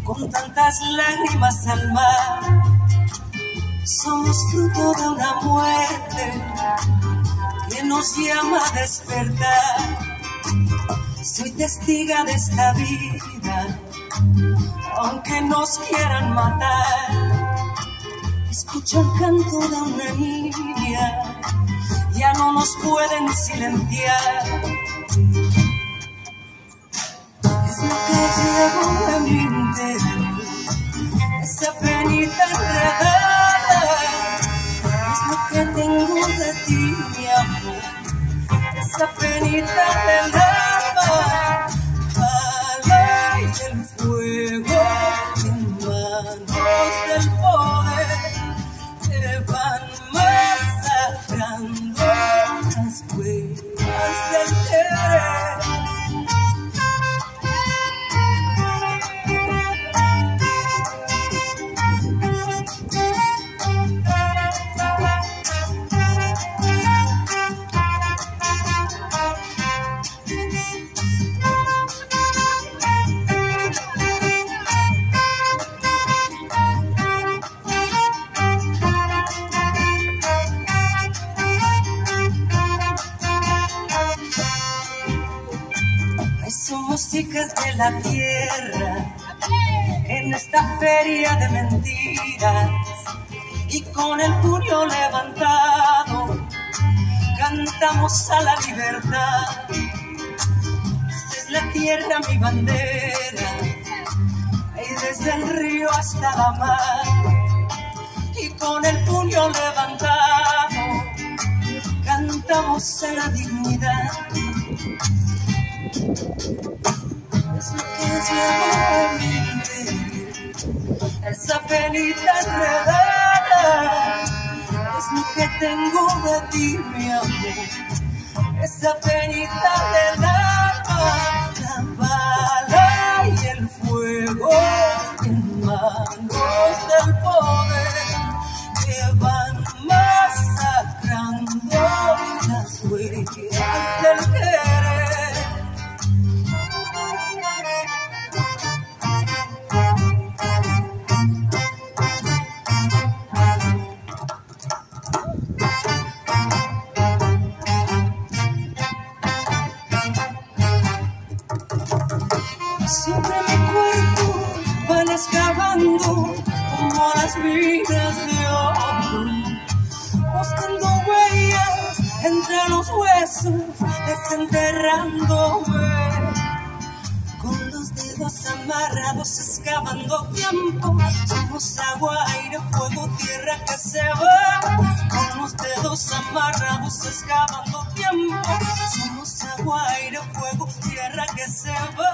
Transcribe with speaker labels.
Speaker 1: con tantas lágrimas al mar. Somos fruto de una muerte que nos llama a despertar. Soy testiga de esta vida, aunque nos quieran matar. Escucho el canto de una niña, ya no nos pueden silenciar. Es lo que llevo en mi interior, esa penita enredada. Es lo que tengo de ti, mi amor, esa penita del alma. La ley del fuego en manos del poder te van masacrando las huellas del querer. Somos hijas de la tierra en esta feria de mentiras, y con el puño levantado cantamos a la libertad. Esta es la tierra mi bandera, y desde el río hasta la mar, y con el puño levantado cantamos a la dignidad. Es lo que llevo en mi interior, esa penita enredada. Es lo que tengo de ti, mi amor, esa penita del alma. La bala y el fuego en manos del poder que van masacrando las huellas del querer. Sobre mi cuerpo van excavando como las minas de oro, buscando huellas entre los huesos, desenterrándome. Con los dedos amarrados excavando tiempo, somos agua, aire, fuego, tierra que se va. Con los dedos amarrados excavando tiempo, somos agua, aire, fuego, tierra que se va.